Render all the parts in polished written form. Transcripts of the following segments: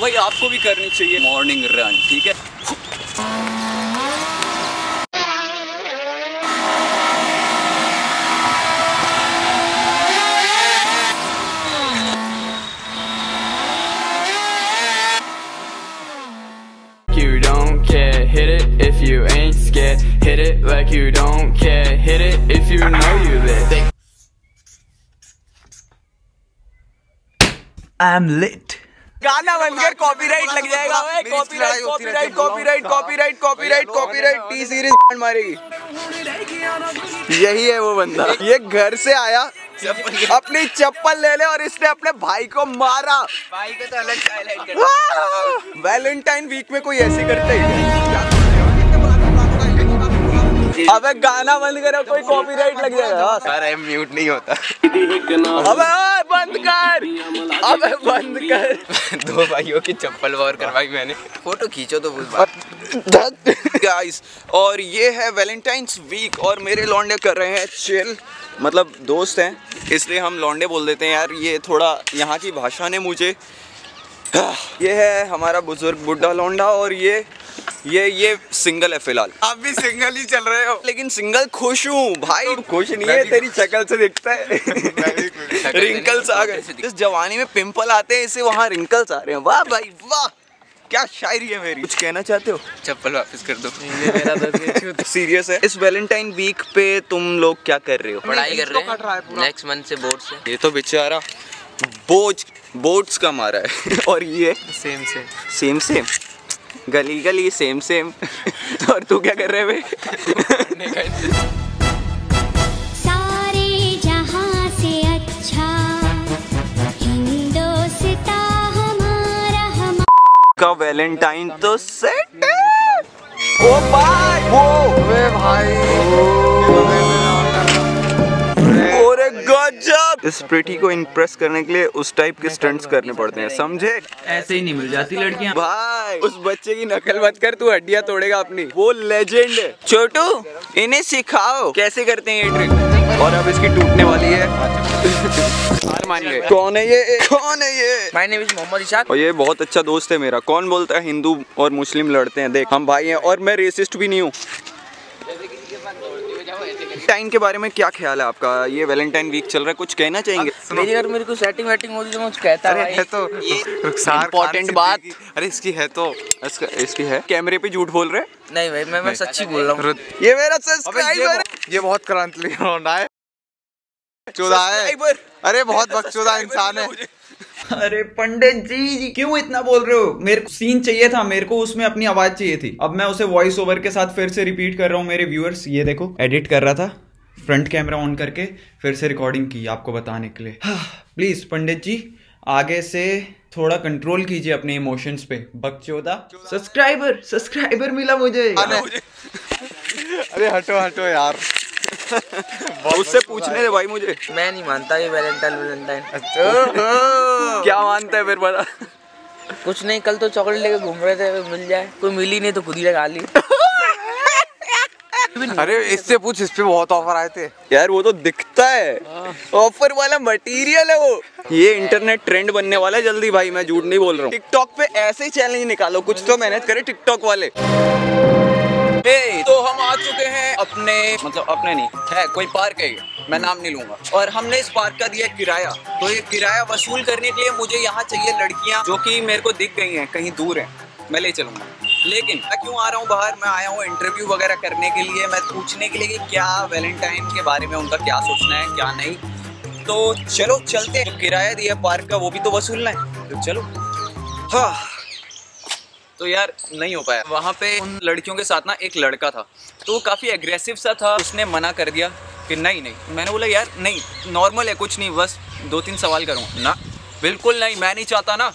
वही आपको भी करनी चाहिए मॉर्निंग रन, ठीक है। You don't care, hit it if you ain't scared. Hit it like you don't care, hit it if you know you lit. I'm lit. गाना बनकर कॉपीराइट लग जाएगा। कॉपीराइट टी सीरीज मारेगी। यही है वो बंदा, ये घर से आया, अपनी चप्पल ले ले और इसने अपने भाई को मारा। भाई को तो अलग हाईलाइट कर। वैलेंटाइन वीक में कोई ऐसी करते ही? अबे गाना बंद करो, कोई कॉपीराइट लग जाएगा। अरे म्यूट नहीं होता। अबे बंद कर, अबे बंद कर। दो भाइयों की चप्पल वॉर करवाई मैंने। फोटो खींचो तो गाइस, और ये है वैलेंटाइन्स वीक और मेरे लौंडे कर रहे हैं चिल, मतलब दोस्त हैं इसलिए हम लौंडे बोल देते हैं यार, ये थोड़ा यहाँ की भाषा ने मुझे। ये है हमारा बुजुर्ग बुड्ढा लौंडा और ये सिंगल है फिलहाल। आप भी सिंगल ही चल रहे हो? लेकिन सिंगल खुश हूँ भाई। खुश नहीं है, तेरी शक्ल से दिखता है। रिंकल्स आ गए। इस जवानी में पिंपल आते हैं, इसे वहाँ रिंकल्स आ रहे हैं। वाह भाई वाह, क्या शायरी है मेरी। कुछ कहना चाहते हो? चप्पल वापस कर दो। मेरा सीरियस है। इस वैलेंटाइन वीक पे तुम लोग क्या कर रहे हो? पढ़ाई कर रहे हैं, नेक्स्ट मंथ से बोर्ड से। ये तो बेचारा बोर्ड्स का मारा है। और ये सेम गली सेम। और तू क्या कर रहे है? सारे जहां से अच्छा हिंदोस्ता हमारा का वैलेंटाइन तो सेट है। ओ भाई वो भाई और गजब। इस प्रीटी को इम्प्रेस करने के लिए उस टाइप के स्टंट्स करने पड़ते हैं, समझे? ऐसे ही नहीं मिल जाती लड़कियां। भाई उस बच्चे की नकल मत कर, तू हड्डियां तोड़ेगा अपनी। वो लेजेंड है। छोटू इन्हें सिखाओ कैसे करते हैं ये ट्रिक। और अब इसकी टूटने वाली है। हार मान गए। कौन है ये? My name is Mohammad Ishaq. और ये बहुत अच्छा दोस्त है मेरा। कौन बोलता है हिंदू और मुस्लिम लड़ते हैं? देख हम भाई हैं और मैं रेसिस्ट भी नहीं हूँ। वैलेंटाइन के बारे में क्या ख्याल है आपका? ये वैलेंटाइन वीक चल रहा है, कुछ कहना चाहेंगे? मेरी अगर मेरे को सेटिंग वेटिंग होती तो मैं कुछ कहता। अरे है तो इम्पोर्टेंट बात। अरे इसकी है तो इसकी है। कैमरे पे झूठ बोल रहे? नहीं भाई, मैं सच्ची बोल रहा हूँ। ये मेरा सब्सक्राइबर, ये बहुत क्रांति होना है। चौदह है। अरे बहुत बकचोदा इंसान है। अरे पंडित जी क्यों इतना बोल रहे हो? मेरे को सीन चाहिए था, मेरे को उसमें अपनी आवाज चाहिए थी। अब मैं उसे वॉइस ओवर के साथ फिर से रिपीट कर रहा हूँ मेरे व्यूअर्स। ये देखो, एडिट कर रहा था, फ्रंट कैमरा ऑन करके फिर से रिकॉर्डिंग की आपको बताने के लिए। प्लीज पंडित जी आगे से थोड़ा कंट्रोल कीजिए अपने इमोशंस पे। बकचोदा सब्सक्राइबर मिला मुझे। अरे हटो यार। उससे पूछने दे भाई मुझे। मैं नहीं मानता ये वैलेंटाइन। क्या मानता है फिर बता? कुछ नहीं, कल तो चॉकलेट लेके घूम रहे थे, मिल जाए। कोई मिली नहीं तो खुद ही लगा ली। अरे इससे पूछ, इस पे बहुत ऑफर आए थे यार। वो तो दिखता है, ऑफर वाला मटेरियल है वो। ये इंटरनेट ट्रेंड बनने वाला है जल्दी भाई, मैं झूठ नहीं बोल रहा हूँ। टिकटॉक पे ऐसे ही चैलेंज निकालो, कुछ तो मेहनत करे टिकटॉक वाले। तो हम आ चुके हैं अपने नहीं है, कोई पार्क है, मैं नाम नहीं लूंगा। और हमने इस पार्क का दिया किराया। तो ये किराया वसूल करने के लिए मुझे यहाँ चाहिए लड़कियाँ जो कि मेरे को दिख गई हैं, कहीं दूर हैं, मैं ले चलूंगा। लेकिन मैं क्यों आ रहा हूँ बाहर? मैं आया हूँ इंटरव्यू वगैरह करने के लिए, मैं पूछने के लिए कि क्या वैलेंटाइन के बारे में उनका क्या सोचना है क्या नहीं। तो चलो चलते हैं। किराया दिया पार्क का वो भी तो वसूलना है, तो चलो। हाँ तो यार नहीं हो पाया। वहाँ पे उन लड़कियों के साथ ना एक लड़का था, तो वो काफ़ी एग्रेसिव सा था। उसने मना कर दिया कि नहीं। मैंने बोला यार नहीं, नॉर्मल है, कुछ नहीं, बस 2-3 सवाल करूँगा ना। बिल्कुल नहीं, मैं नहीं चाहता ना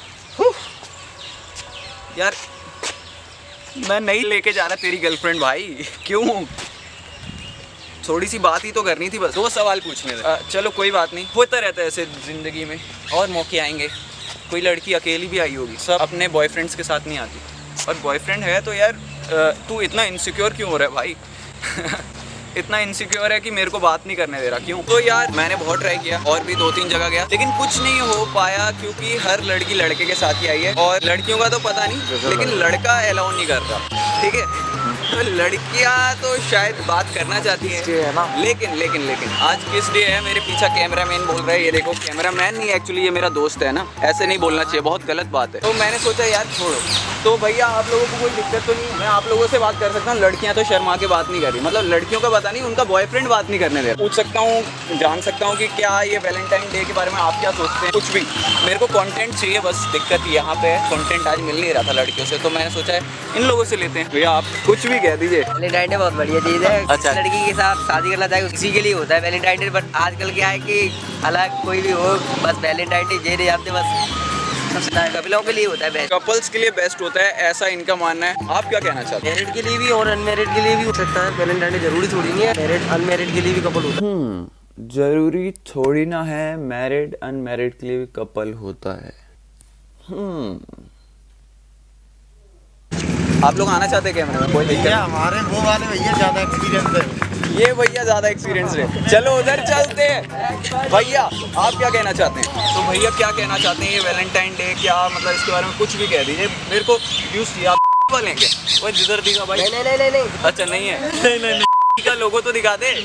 यार, मैं नहीं लेके जा रहा तेरी गर्लफ्रेंड भाई। क्यों? थोड़ी सी बात ही तो करनी थी, बस 2 सवाल पूछने थे। चलो कोई बात नहीं, होता रहता है ऐसे ज़िंदगी में, और मौके आएंगे। कोई लड़की अकेली भी आई होगी, सब अपने बॉयफ्रेंड्स के साथ नहीं आती। और बॉयफ्रेंड है तो यार तू इतना इनसिक्योर क्यों हो रहा है भाई? इतना इनसिक्योर है कि मेरे को बात नहीं करने दे रहा। क्यों? तो यार मैंने बहुत ट्राई किया और भी 2-3 जगह गया, लेकिन कुछ नहीं हो पाया क्योंकि हर लड़की लड़के के साथ ही आई है और लड़कियों का तो पता नहीं, लेकिन लड़का अलाउ नहीं करता। ठीक है, तो लड़कियां तो शायद बात करना चाहती हैं, लेकिन आज किस डे है? मेरे पीछे कैमरामैन बोल रहा है, ये देखो कैमरामैन नहीं, एक्चुअली ये मेरा दोस्त है ना, ऐसे नहीं बोलना चाहिए, बहुत गलत बात है। तो मैंने सोचा यार छोड़ो, तो भैया आप लोगों को कोई दिक्कत तो नहीं, मैं आप लोगों से बात कर सकता हूँ। लड़कियां तो शर्मा के बात नहीं कर रही, मतलब लड़कियों का पता नहीं, उनका बॉयफ्रेंड बात नहीं करने दे रहा। पूछ सकता हूँ, जान सकता हूँ कि क्या ये वैलेंटाइन डे के बारे में आप क्या सोचते हैं? कुछ भी, मेरे को कंटेंट चाहिए, बस दिक्कत यहाँ पे है, कंटेंट आज मिल नहीं रहा था लड़कियों से, तो मैंने सोचा है इन लोगों से लेते हैं। भैया आप कुछ भी कह दीजिए। वैलेंटाइन डे बहुत बढ़िया चीज़ है। अच्छा। लड़की के साथ शादी करना चाहे उसी के लिए होता है वैलेंटाइन डे, बट आजकल क्या है कि अलग कोई भी हो, बस वैलेंटाइन डे ये नहीं जानते, बस कपलों के लिए होता है बेस्ट, कपल्स के लिए बेस्ट होता है, ऐसा इनका मानना है। आप क्या कहना चाहते हैं? मैरिड के लिए भी और अनमैरिड के लिए भी हो सकता है वैलेंटाइन डे, जरूरी थोड़ी नहीं है मैरिड अनमैरिड के लिए भी कपल होता है। जरूरी थोड़ी ना है मैरिड अनमैरिड के लिए भी कपल होता है। आप लोग आना चाहते हैं कैमरे में? कोई दिक्कत? हमारे वो वाले भैया ज्यादा एक्सपीरियंस है। ये भैया ज्यादा एक्सपीरियंस है, चलो उधर चलते हैं। भैया आप क्या कहना चाहते हैं? तो भैया क्या कहना चाहते हैं ये वैलेंटाइन डे, क्या मतलब इसके बारे में कुछ भी कह दीजिए, मेरे को व्यूज चाहिए। आप वाले क्या? वो जिधर दिखा भाई? नहीं। अच्छा नहीं है, नहीं का लोगो तो दिखा दे।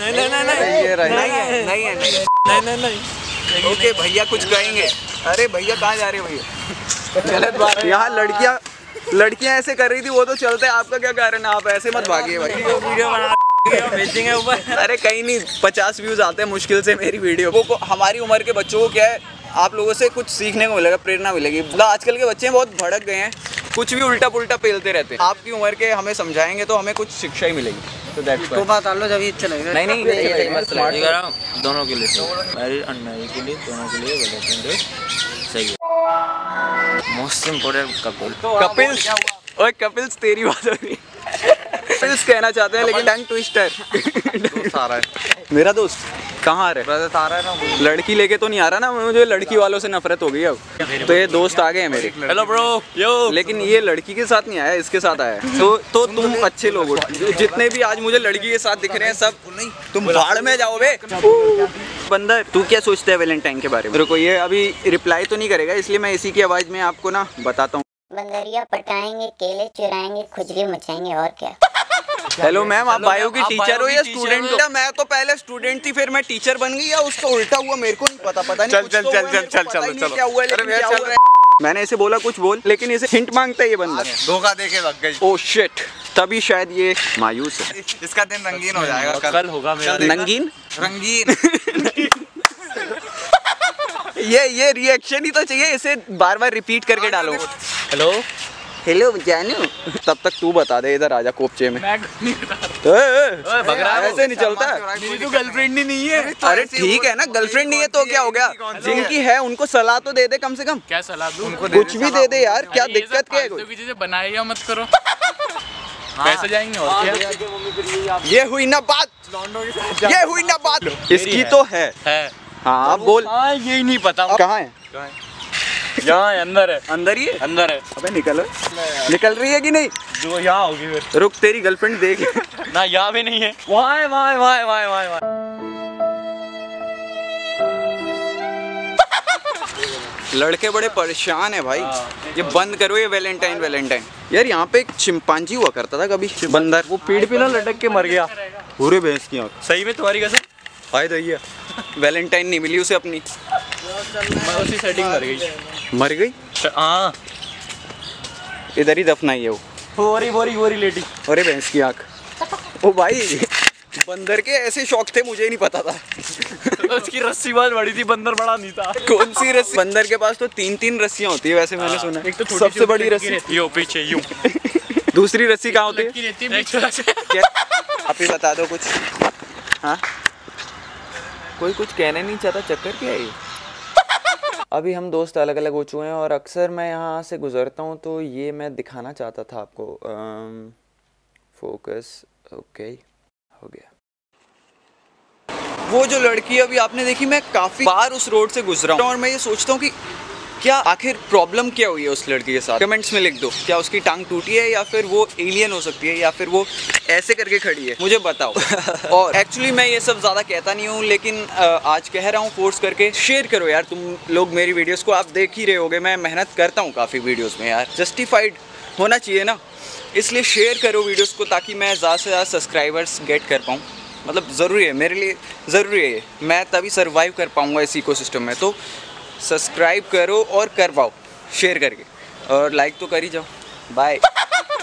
नहीं। ओके भैया कुछ कहेंगे? अरे भैया कहाँ जा रहे हो भैया? गलत बात है, यहाँ लड़कियां ऐसे कर रही थी, वो तो चलते हैं, आपका क्या कारण है? आप ऐसे मत भागिए भाई। वीडियो बना बेचेंगे ऊपर। अरे कहीं नहीं, 50 व्यूज आते हैं मुश्किल से मेरी वीडियो को। हमारी उम्र के बच्चों को क्या है, आप लोगों से कुछ सीखने को मिलेगा, प्रेरणा मिलेगी। मतलब आजकल के बच्चे बहुत भड़क गए हैं, कुछ भी उल्टा पुल्टा पेलते रहते हैं। आपकी उम्र के हमें समझाएंगे तो हमें कुछ शिक्षा ही मिलेगी। तो दैट्स व्हाई। बात लो जब अच्छा लगेगा। नहीं मस्त लगेगा दोनों के लिए, मैरिड अनमैरिड के लिए दोनों के लिए वैलेंटाइन डे सही है। मोस्ट इम्पोर्टेंट कपिल्स, ओए कपिल्स तेरी बात हो रही है। कपिल्स कहना चाहते हैं लेकिन टंग ट्विस्टर। दोस्त आ रहा है मेरा दोस्त कहाँ आ रहा है? आ रहा है ना, लड़की लेके तो नहीं आ रहा ना, मुझे लड़की वालों से नफरत हो गई अब। तो ये दोस्त आ गए हैं मेरे। Hello bro yo. लेकिन ये लड़की के साथ नहीं आया, इसके साथ आया है। तो तुम अच्छे लोग हो, जितने भी आज मुझे लड़की के साथ दिख रहे हैं सब तुम भाड़ में जाओ बे। बंदर तू क्या सोचता है वैलेंटाइन के बारे में? मेरे को ये अभी रिप्लाई तो नहीं करेगा, इसलिए मैं इसी की आवाज में आपको ना बताता हूँ। बंदरिया पटाएंगे, केले चुराएंगे, खुजली मचाएंगे, और क्या। हेलो मैम, आप बायो की टीचर हो या स्टूडेंट हो? मैं तो पहले स्टूडेंट थी, फिर मैं टीचर बन गई, या उसका उल्टा हुआ मेरे को नहीं पता। पता नहीं चल क्या हुआ, लेकिन क्या हुआ है। मैंने ऐसे बोला कुछ बोल, लेकिन इसे हिंट मांगता है ये बंदा। धोखा देके लग गई। ओह शिट, तभी शायद ये मायूस है। इसका दिन रंगीन हो जाएगा, कल होगा मेरा नंगीन रंगीन। ये रिएक्शन ही तो चाहिए, इसे बार बार रिपीट करके डालो। हेलो जानू, तब तक तू बता दे, इधर आजा कोपचे में। ऐसे नहीं चलता, मेरी तो गर्लफ्रेंड ही नहीं है। अरे ठीक है ना, गर्लफ्रेंड नहीं है तो क्या हो गया? जिनकी है उनको सलाह तो दे दे कम से कम। क्या सलाह दूं? कुछ भी दे दे यार, क्या दिक्कत क्या है? कोई चीजें बनाए या मत करो, पैसे जाएंगे और क्या। ये हुई ना बात, ये हुई ना बात। इसकी तो है। हाँ आप बोल। यही नहीं पता कहाँ है? यहाँ अंदर है। अंदर ही है? अंदर है। अबे निकल रही है कि नहीं? जो यहाँ होगी फिर। रुक, तेरी गर्लफ्रेंड देख। ना यहाँ भी नहीं है, वहाँ है, वहाँ। लड़के बड़े परेशान है भाई, ये बंद करो ये वैलेंटाइन। यार यहाँ पे एक चिंपांजी हुआ करता था कभी, बंदर, वो पेड़ पे ना लटक के मर गया। पूरे भैंस की आँख। सही में तुम्हारी कसम? हाय दैया, वैलेंटाइन नहीं मिली उसे अपनी, उसी सेटिंग मर गई। हाँ इधर ही दफनाई है वो। वोरी लेडी। अरे भैंस की आँख। ओ भाई, बंदर के ऐसे शौक थे, मुझे ही नहीं पता था। उसकी रस्सी बहुत बड़ी थी, बंदर बड़ा नहीं था। कौन सी रस्सी? बंदर के पास तो 3-3 रस्सियाँ होती है वैसे, मैंने सुना। एक तो सबसे बड़ी रस्सी यो पीछे यूं। दूसरी रस्सी कहाँ होती है? आप ही बता दो कुछ। हाँ कोई कुछ कहना नहीं चाहता, चक्कर क्या है ये? अभी हम दोस्त अलग अलग हो चुके हैं और अक्सर मैं यहाँ से गुजरता हूँ, तो ये मैं दिखाना चाहता था आपको। फोकस, ओके हो गया। वो जो लड़की अभी आपने देखी, मैं काफी बार उस रोड से गुजरा हूँ और मैं ये सोचता हूँ कि क्या आखिर प्रॉब्लम क्या हुई है उस लड़की के साथ, कमेंट्स में लिख दो। क्या उसकी टांग टूटी है, या फिर वो एलियन हो सकती है, या फिर वो ऐसे करके खड़ी है, मुझे बताओ। और एक्चुअली मैं ये सब ज़्यादा कहता नहीं हूँ, लेकिन आज कह रहा हूँ फोर्स करके। शेयर करो यार तुम लोग मेरी वीडियोस को, आप देख ही रहे होगे मैं मेहनत करता हूँ काफ़ी वीडियोस में यार, जस्टिफाइड होना चाहिए ना, इसलिए शेयर करो वीडियोस को ताकि मैं ज़्यादा से ज़्यादा सब्सक्राइबर्स गेट कर पाऊँ। मतलब ज़रूरी है मेरे लिए, ज़रूरी है, मैं तभी सर्वाइव कर पाऊँगा इस इकोसिस्टम में। तो सब्सक्राइब करो और करवाओ शेयर करके, और लाइक तो कर ही जाओ। बाय।